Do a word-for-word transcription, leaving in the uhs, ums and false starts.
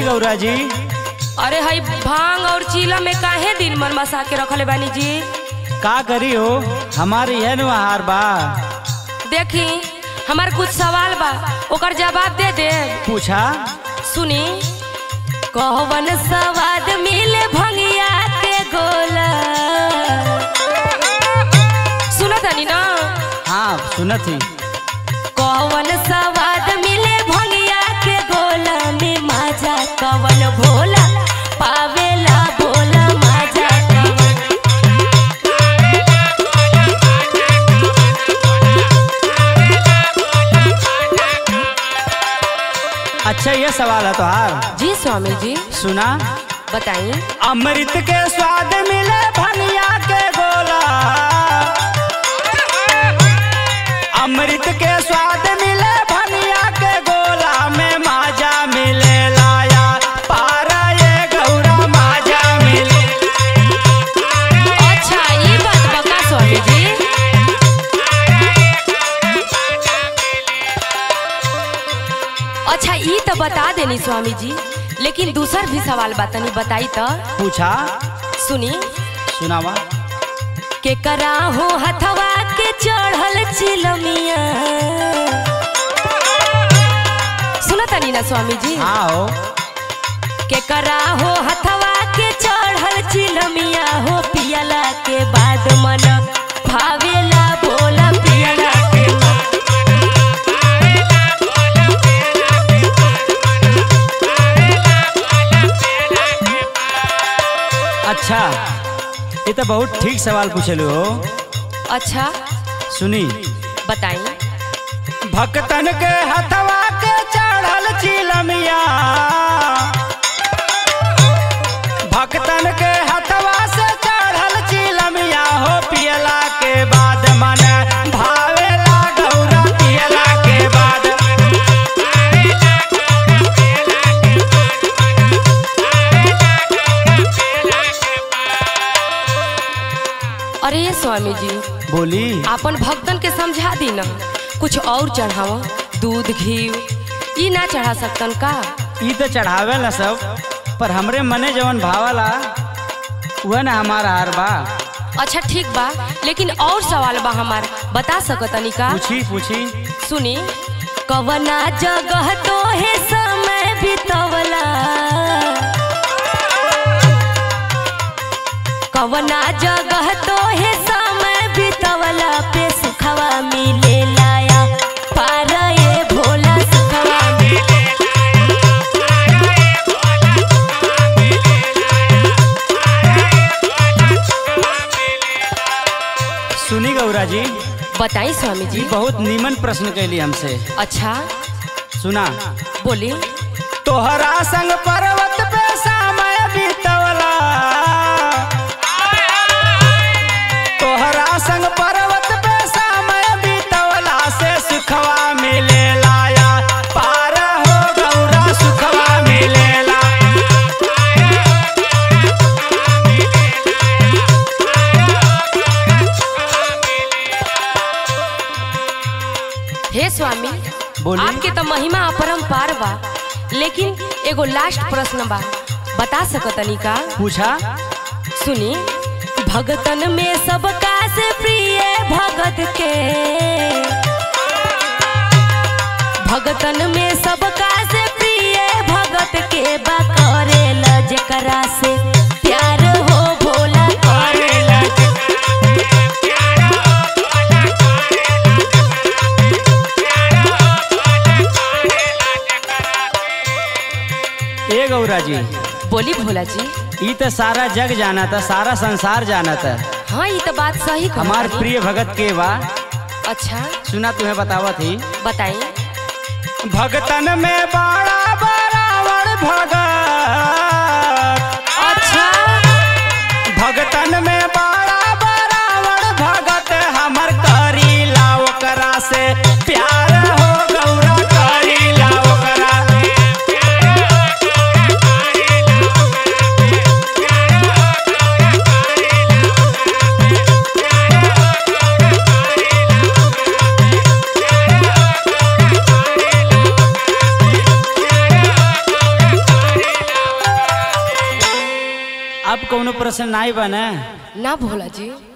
गौरा जी। अरे हई भांग और चीला में काहे दिन मन मसा के रखले बानी जी? का करी हो, हमारे यह आहार बा। देखी हमार कुछ सवाल बा, ओकर जवाब दे दे। पूछा। सुनी, कौन स्वाद मिले भंगिया के गोला? सुनत हनी ना? हाँ सुनत ही। कौन स्वाद मिले भंगिया के गोला में माजा कवन भोला पावेला भोला माजा कवन। अच्छा ये सवाल है तोहार? जी स्वामी जी। सुना, बताइए। अमृत के स्वाद मिले भनिया के गोला, अमृत के स्वाद मिले भनिया के गोला में माजा मिले लाया पारा ये गौरा माजा मिले। अच्छा ये बात बता स्वामी जी। अच्छा ये तो बता देनी स्वामी जी, लेकिन दूसर भी सवाल बातनी बताई तो। पूछा। सुनी। सुनावा। के करा हो हथवा के चढ़ल चिलमिया? सुना तनी ना स्वामी जी? हाँ हो। के करा हो हथवा के चढ़ल चिलमिया हो पियला के बाद मन भावेला भोला पियला के। अच्छा ये तो बहुत ठीक सवाल पूछलू हो। अच्छा सुनी, बताइए। भक्तन के हथवा के चढ़ल चिलमिया, भक्तन के हथवा से चढ़ल चिलमिया हो पियला के बाद मन भावेला गौरा पियला के बाद। अरे ये स्वामी जी, बोली। अपन भक्तन के समझा दी ना, कुछ और चढ़ावा, दूध घी ई ना चढ़ा सकतन का? ई तो चढ़ावे ला सब, पर हमरे मने जवन भावला वह ना हमारा हार बा। अच्छा ठीक बा, लेकिन और सवाल बा हमार, बता सकतनी का? पूछी पूछी। सुनी, कवना जगह तो है समय बितवला, कवना जगह तो है समय बितवला पे सुखवा मिले लाया पारा ये भोला सुखवा मिले। सुनी गौरा जी। बताई स्वामी जी। बहुत नीमन प्रश्न कैली हमसे। अच्छा सुना, बोली। तोहरा संग पर्वत पे समय बितवला, तोहरा संग पर्वत पे समय बितवला से सुखवा मिले लाया पारा हो गौरा सुखवा मिलेला। हे स्वामी, बोली। आपके तो महिमा अपरंपार बा, लेकिन एगो लास्ट प्रश्न बा, बता सकतनी का? पूछा। सुनी, भगतन में सबका से प्रिय भगत के, भगतन में सबका से प्रिय भगत के बा करेला जेकरा से प्यार हो भोला करेला। ए गौरा जी। बोली भोला जी। ई तो सारा जग जाना था, सारा संसार जाना था। हाँ ये तो बात सही कहा हमार तानी। प्रिय भगत के बा। अच्छा सुना, तुम्हें बतावत ही। बताइए। भगतन में बड़ा बराबर भगत, अच्छा भगतन में बड़ा बराबर भगत हमर करीला ओकरा से प्यार हो गौरा करीला ओकरा। कोनो प्रश्न नहीं बने ना भोला जी।